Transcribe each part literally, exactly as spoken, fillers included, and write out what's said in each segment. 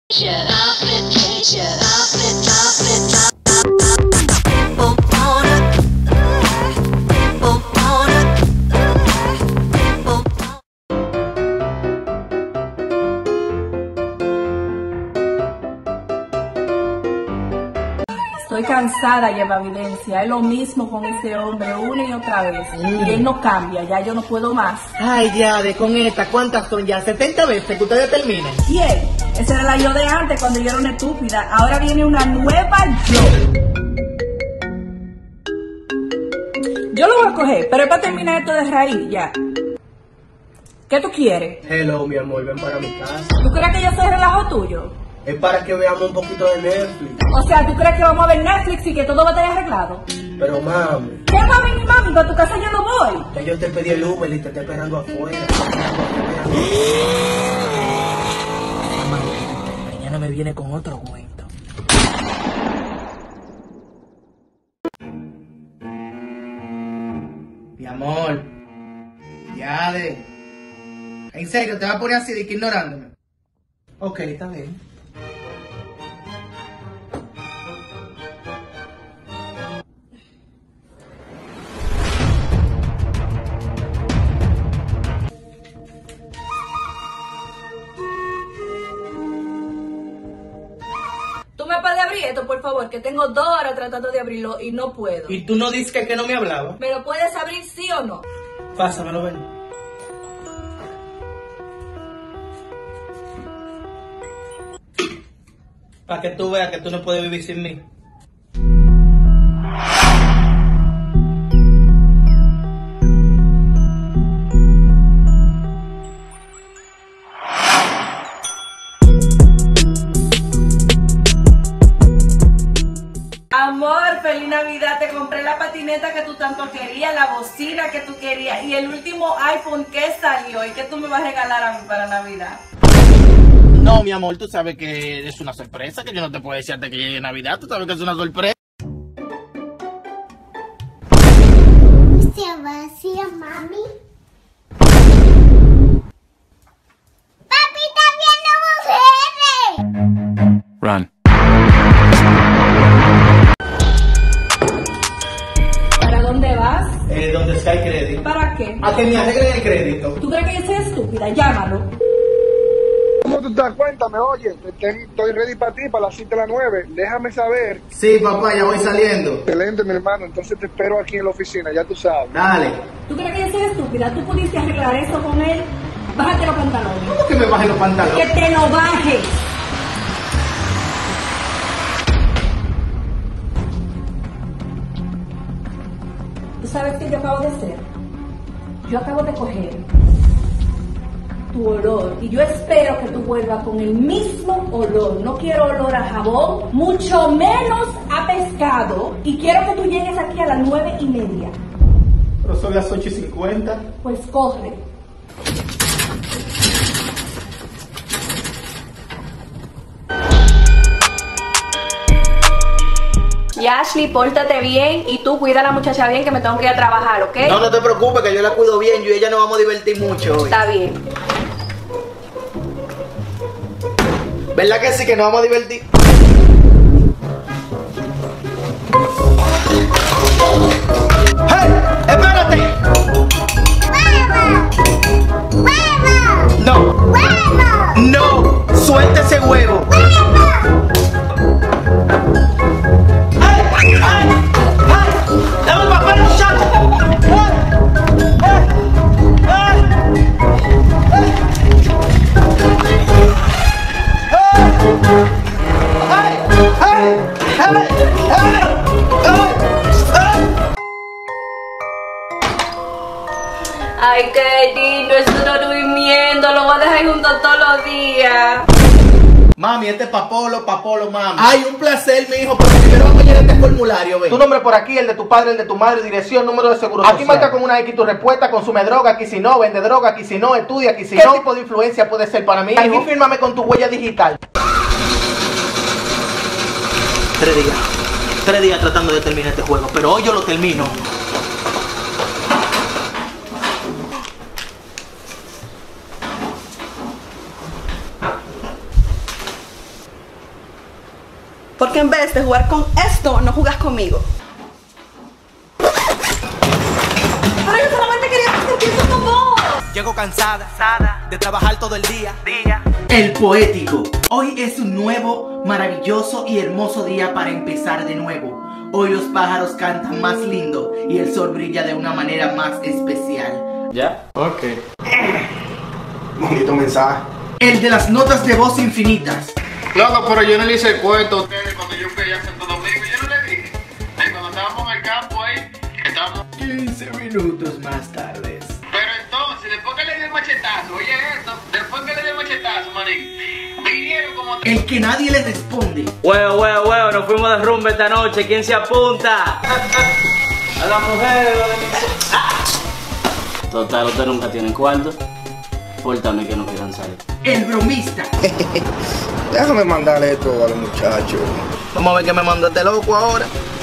Application, application, Estoy cansada, lleva evidencia. Es lo mismo con este hombre una y otra vez. Mm. Y él no cambia, ya yo no puedo más. Ay, ya, de con esta, ¿cuántas son ya? ¿setenta veces que ustedes terminen? ¿Quién? Esa era la yo de antes cuando yo era una estúpida. Ahora viene una nueva yo. Yo lo voy a coger, pero es para terminar esto de raíz, ya. ¿Qué tú quieres? Hello, mi amor, ven para mi casa. ¿Tú crees que yo soy relajo tuyo? Es para que veamos un poquito de Netflix. O sea, ¿tú crees que vamos a ver Netflix y que todo va a estar arreglado? Pero mami. ¿Qué mami ni mami? Para tu casa yo no voy. Que yo te pedí el Uber y te estoy esperando afuera. Mañana me viene con otro cuento. Mi amor. Ya de. En serio, te vas a poner así de que ignorándome. Ok, está bien. ¿Tú me puedes abrir esto, por favor? Que tengo dos horas tratando de abrirlo y no puedo. ¿Y tú no dices que, que no me hablaba? ¿Me lo puedes abrir sí o no? Pásamelo, ven. Para que tú veas que tú no puedes vivir sin mí. Amor, feliz Navidad, te compré la patineta que tú tanto querías, la bocina que tú querías y el último iPhone que salió y que tú me vas a regalar a mí para Navidad. No, mi amor, tú sabes que es una sorpresa, que yo no te puedo decir hasta que llegue Navidad, tú sabes que es una sorpresa. ¿Se vacía, mami? ¡Papi está viendo mujeres! Run. ¿Para dónde vas? Eh, donde está el crédito. ¿Para qué? A que me arreglen el crédito. ¿Tú crees que yo soy estúpida? Llámalo. ¿Cómo tú te das cuenta? Me oye, estoy ready para ti, para las siete de las nueve. Déjame saber. Sí, papá, ya voy saliendo. Excelente, mi hermano. Entonces te espero aquí en la oficina, ya tú sabes. Dale. ¿Tú crees que yo soy estúpida? ¿Tú pudiste arreglar eso con él? Bájate los pantalones. ¿Cómo que me baje los pantalones? ¡Que te lo bajes! ¿Tú sabes qué yo acabo de hacer? Yo acabo de coger tu olor y yo espero que tú vuelvas con el mismo olor. No quiero olor a jabón, mucho menos a pescado, y quiero que tú llegues aquí a las nueve y media. Pero son las ocho y cincuenta. Pues corre. Y Ashley, pórtate bien y tú cuida a la muchacha bien, que me tengo que ir a trabajar, ¿ok? No, no te preocupes, que yo la cuido bien. Yo y ella nos vamos a divertir mucho hoy. Está bien. ¿Verdad que sí, que nos vamos a divertir? ¡Hey! ¡Espérate! ¡Huevo! ¡Huevo! No. ¡Huevo! No. Suelta ese huevo. ¡Huevo! ¡Ay! ¡Ay! ¡Ay! ¡Dame un papel, muchacho! ¡Ay! ¡Ay! ¡Ay! ¡Ay! ¡Ay! Ay, qué lindo, estoy durmiendo, lo voy a dejar junto todos los días. Mami, este es Papolo, Papolo, mami. Ay, un placer, mi hijo, pero primero vamos a llenar este formulario, ven. Tu nombre por aquí, el de tu padre, el de tu madre, dirección, número de seguro Aquí social. marca con una X tu respuesta, consume droga, aquí si no, vende droga, aquí si no, estudia, aquí si ¿Qué no. tipo de influencia puede ser para mí? Aquí Aquí fírmame con tu huella digital. Tres días. Tres días tratando de terminar este juego, pero hoy yo lo termino. Porque en vez de jugar con esto, no jugas conmigo. Pero yo solamente quería hacer tiempo con vos. Llego cansada, cansada de trabajar todo el día, día. El poético. Hoy es un nuevo, maravilloso y hermoso día para empezar de nuevo. Hoy los pájaros cantan más lindo y el sol brilla de una manera más especial. ¿Ya? Ok. Bonito mensaje. El de las notas de voz infinitas. Loco, pero yo no le hice el cuento a ustedes cuando yo fui a Santo Domingo. Yo no le dije. Ahí cuando estábamos en el campo ahí, estábamos quince minutos más tarde. Pero entonces, después que le di el machetazo, oye esto, después que le di el machetazo, manín, vinieron como... El que nadie le responde. Huevo, huevo, huevo, nos fuimos de rumba esta noche, ¿quién se apunta? A las mujeres. Total, ustedes nunca tienen cuarto. Pórtame que no quieran salir. El bromista. Déjame mandarle esto a los muchachos. Vamos a ver qué me mandó este loco ahora.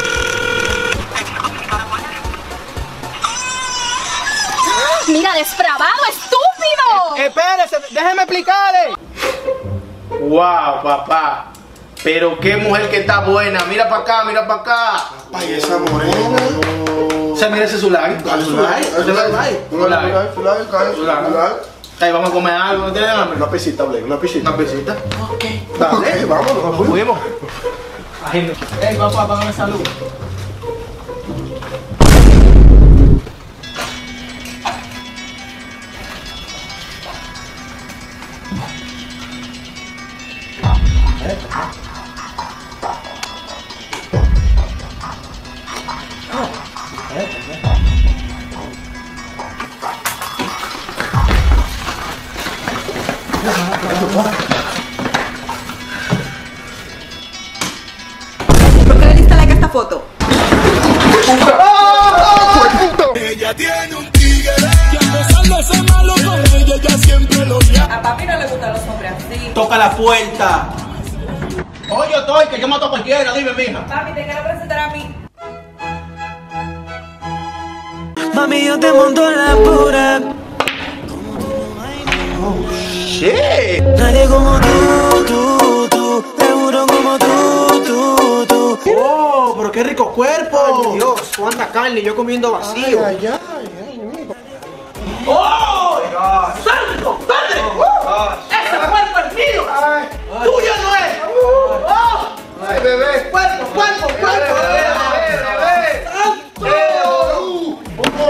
Mira, despravado, estúpido. Eh, espérese, déjeme explicarle. Wow, papá. Pero qué mujer que está buena. Mira para acá, mira para acá. Ay, esa morena. O sea, mira ese su like. Su like. Su like. Su like. Su like. Ahí vamos a comer algo, ¿no tienen hambre? Una pesita, Blake, una pesita. Una pesita. Ok. Dale, vámonos, nos fuimos. Ey, papá, págame salud. ¿Por qué le diste like a esta foto? Ella tiene un tigre que a pesar de ser malo con ella, ella siempre lo llama. A papi no le gustan los hombres así. Toca la puerta. Oye, yo estoy, que yo mato a cualquiera, dime, mija. Papi, te quiero presentar a mí. Mami, yo te monto en la pura. Shit. Nadie como tú, tú, tú. Seguro como tú, tú, tú. Oh, pero qué rico cuerpo. Ay, Dios, cuánta carne, yo comiendo vacío. Ay, ay, ay, ay. ¡Oh! ¡Santo Padre! ¡Ese cuerpo es mío! Ay, ¡Tuyo no es! ¡Oh! ay, bebé. ¡Cuerpo, cuerpo, cuerpo! Bebé, bebé, bebé. ¡Santo!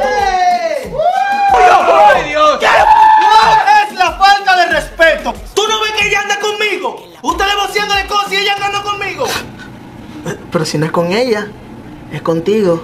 ¡Ay, Dios! ¿Qué es la falta de respeto? ¿Tú no ves que ella anda conmigo? Ustedes voceándole cosas y ella andando conmigo. Pero si no es con ella, es contigo.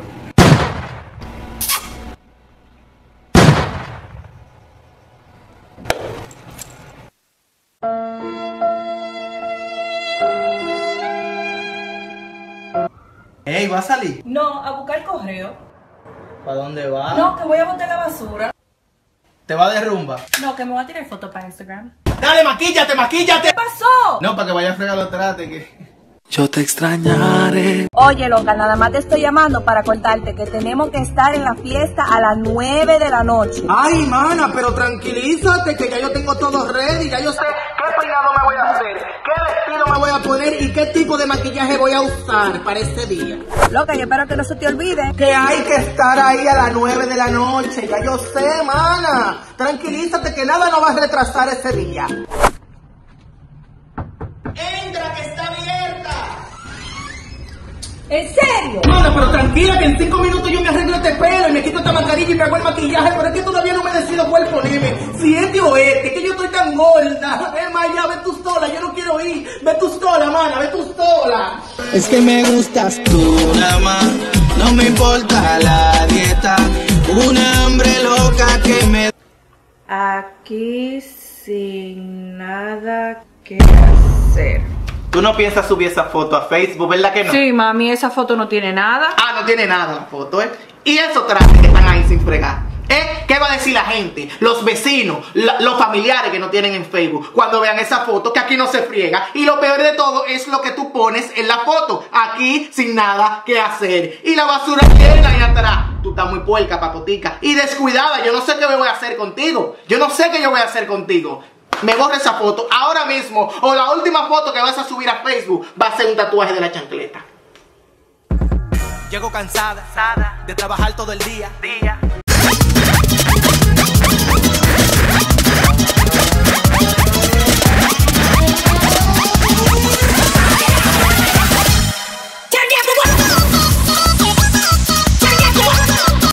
Ey, ¿va a salir? No, a buscar correo. ¿Para dónde va? No, que voy a botar la basura. ¿Te va de rumba? No, que me voy a tirar foto para Instagram. Dale, maquíllate, maquíllate. ¿Qué pasó? No, para que vaya a fregar los trates que... Yo te extrañaré. Oye, loca, nada más te estoy llamando para contarte que tenemos que estar en la fiesta a las nueve de la noche. Ay, mana, pero tranquilízate que ya yo tengo todo ready, ya yo sé qué peinado me voy a hacer, qué vestido me voy a poner y qué tipo de maquillaje voy a usar para ese día. Loca, yo espero que no se te olvide. Que hay que estar ahí a las nueve de la noche, ya yo sé, mana. Tranquilízate que nada nos va a retrasar ese día. Entra, que está abierta. ¿En serio? Mana, pero tranquila que en cinco minutos yo me arreglo este pelo y me quito esta mascarilla y me hago el maquillaje, pero es que todavía no me decido cuál ponerme. Si este o este, es que yo estoy tan gorda. Es más, ya ve tú sola, yo no quiero ir. Ve tú sola, mana, ve tú sola. Es que me gustas tú nada más. No me importa la dieta. Una hambre loca que me... Aquí sin nada que hacer. Tú no piensas subir esa foto a Facebook, ¿verdad que no? Sí, mami, esa foto no tiene nada. Ah, no tiene nada la foto, ¿eh? Y esos trajes que están ahí sin fregar, ¿eh? ¿Qué va a decir la gente? Los vecinos, la, los familiares que no tienen en Facebook, cuando vean esa foto, que aquí no se friega. Y lo peor de todo es lo que tú pones en la foto. Aquí sin nada que hacer. Y la basura llena ahí atrás. Tú estás muy puerca, papotica. Y descuidada, yo no sé qué voy a hacer contigo. Yo no sé qué yo voy a hacer contigo. me borre esa foto ahora mismo, o la última foto que vas a subir a Facebook va a ser un tatuaje de la chancleta. Llego cansada de trabajar todo el día. día.